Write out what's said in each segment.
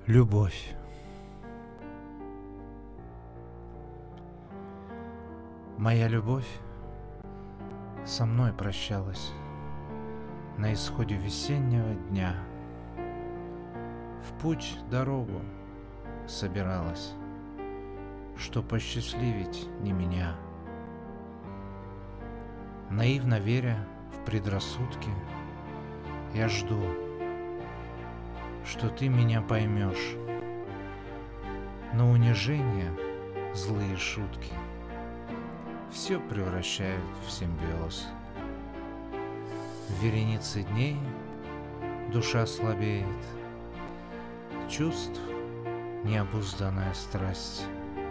Любовь. Моя любовь со мной прощалась на исходе весеннего дня. В путь дорогу собиралась, что посчастливить не меня. Наивно веря в предрассудки, я жду, что ты меня поймешь. Но унижение, злые шутки все превращают в симбиоз. В веренице дней душа слабеет, чувств необузданная страсть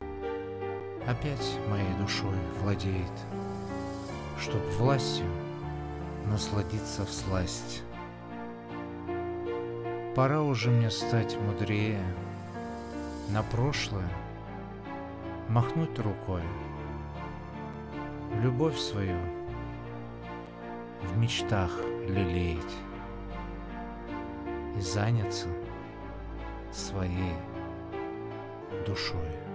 опять моей душой владеет, чтоб властью насладиться всласть. Пора уже мне стать мудрее, на прошлое махнуть рукой, любовь свою в мечтах лелеять и заняться своей душой.